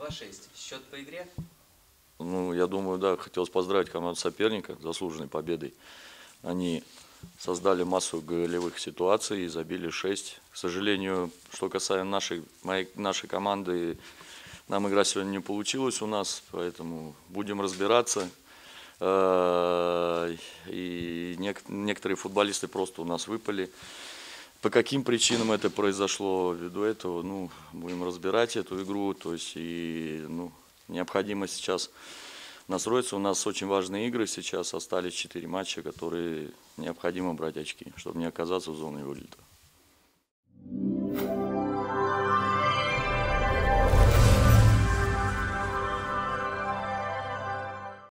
2-6. Счет по игре? Ну, я думаю, да, хотелось поздравить команду соперника с заслуженной победой. Они создали массу голевых ситуаций и забили 6. К сожалению, что касаемо нашей команды, нам игра сегодня не получилась у нас, поэтому будем разбираться. И некоторые футболисты просто у нас выпали. По каким причинам это произошло, ввиду этого, ну, будем разбирать эту игру. То есть, необходимо сейчас настроиться. У нас очень важные игры сейчас, остались 4 матча, которые необходимо брать очки, чтобы не оказаться в зоне вылета.